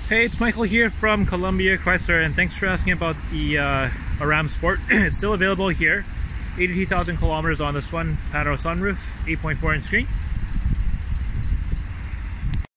Hey, it's Michael here from Columbia Chrysler, and thanks for asking about the Ram Sport. It's still available here. 82,000 kilometers on this one. Panorama sunroof, 8.4-inch screen.